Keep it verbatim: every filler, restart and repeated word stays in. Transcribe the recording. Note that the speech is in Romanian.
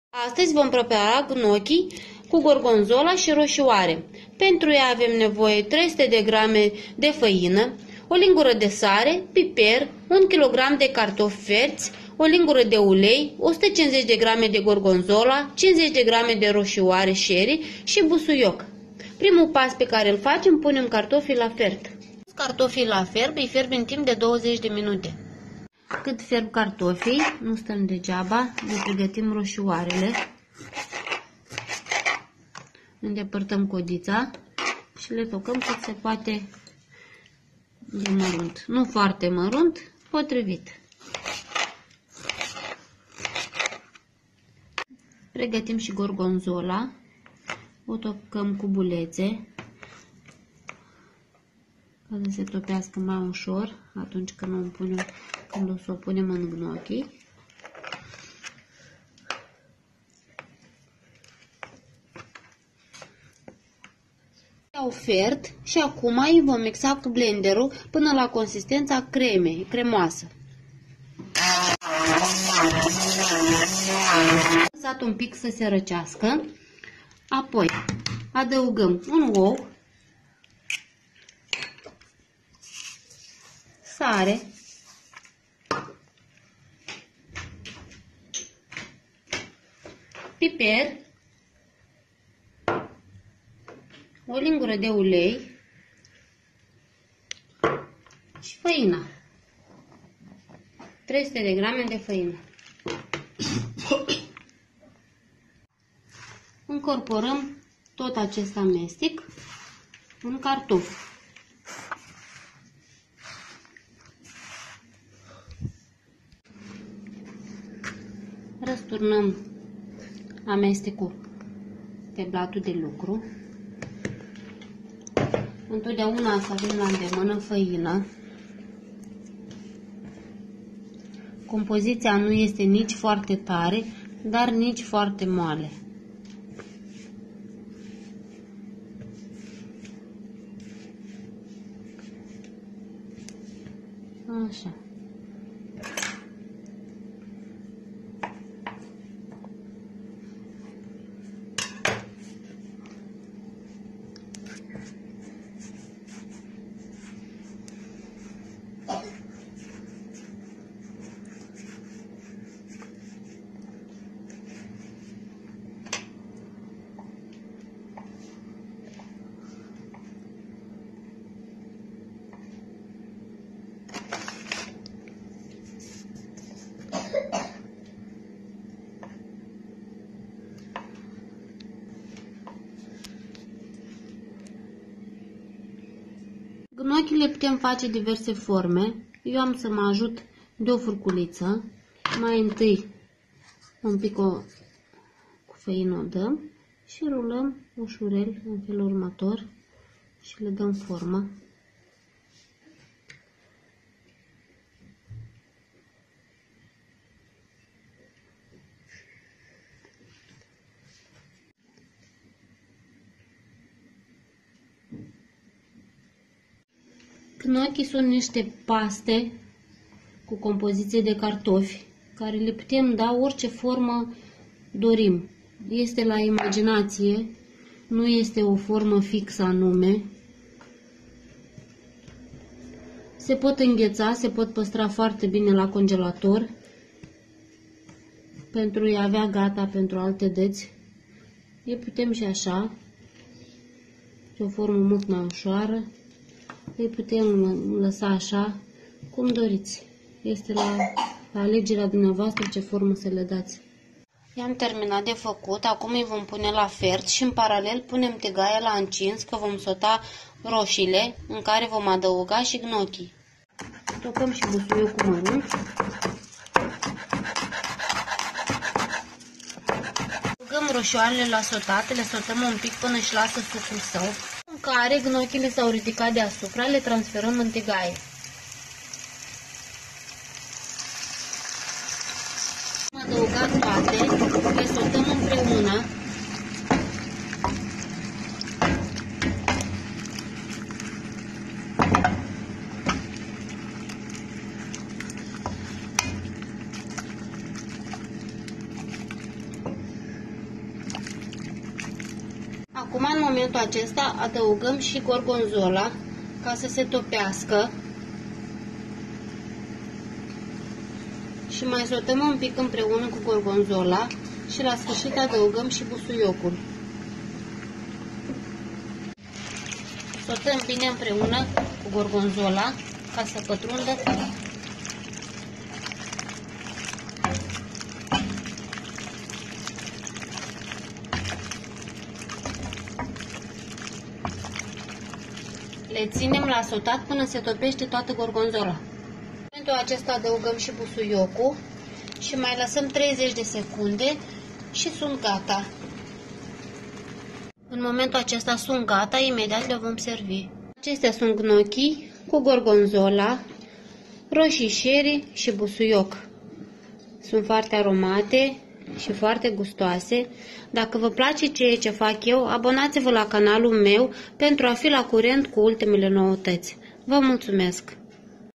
Astăzi vom prepara gnocchi cu gorgonzola și roșioare. Pentru ea avem nevoie trei sute de grame de făină, o lingură de sare, piper, un kilogram de cartofi verzi, o lingură de ulei, o sută cincizeci de grame de gorgonzola, cincizeci de grame de roșioare sherry și busuioc. Primul pas pe care îl facem, punem cartofii la fert. Cartofii la ferb, îi fierb în timp de douăzeci de minute. Cât fierb cartofii, nu stăm degeaba, ne pregătim roșioarele. Îndepărtăm codița și le tocăm cât se poate de mărunt. Nu foarte mărunt, potrivit. Pregătim și gorgonzola. O tocăm cu bulețe ca să se topească mai ușor atunci când o punem, când o să o punem în gnocchi. Iau fert și acum îi vom mixa cu blenderul până la consistența cremei, cremoasă. Lăsat un pic să se răcească. Apoi adăugăm un ou, sare, piper, o lingură de ulei și făina. trei sute de grame de făină. Încorporăm tot acest amestec în cartofi. Răsturnăm amestecul pe blatul de lucru. Întotdeauna să avem la îndemână făină. Compoziția nu este nici foarte tare, dar nici foarte moale. Așa. Gnocchi le putem face diverse forme. Eu am să mă ajut de o furculiță. Mai întâi un pic o, cu făină o dăm și rulăm ușurel în felul următor și le dăm formă. Gnocchi sunt niște paste cu compoziție de cartofi, care le putem da orice formă dorim. Este la imaginație, nu este o formă fixă anume. Se pot îngheța, se pot păstra foarte bine la congelator pentru a avea gata pentru alte dăți. Le putem și așa, de o formă mult mai ușoară. Îi putem lăsa așa, cum doriți. Este la, la alegerea dumneavoastră ce formă să le dați. I-am terminat de făcut, acum îi vom pune la fert și în paralel punem tigaia la încins, că vom sota roșiile, în care vom adăuga și gnocchi. Tocăm și busuiocul mărunt. Băgăm roșioarele la sotate, le sotăm un pic până își lasă sucul său. În care gnocchile s-au ridicat deasupra, le transferăm în tigaie. Am adăugat toate, le sotăm împreună. Acum, în momentul acesta, adăugăm și gorgonzola ca să se topească și mai sotăm un pic împreună cu gorgonzola și la sfârșit adăugăm și busuiocul. Sotăm bine împreună cu gorgonzola ca să pătrundă. Le ținem la sotat până se topește toată gorgonzola. În momentul acesta adăugăm și busuiocul și mai lăsăm treizeci de secunde și sunt gata. În momentul acesta sunt gata, imediat le vom servi. Acestea sunt gnocchi cu gorgonzola, roșii sherry și busuioc. Sunt foarte aromate și foarte gustoase. Dacă vă place ceea ce fac eu, abonați-vă la canalul meu pentru a fi la curent cu ultimele noutăți. Vă mulțumesc!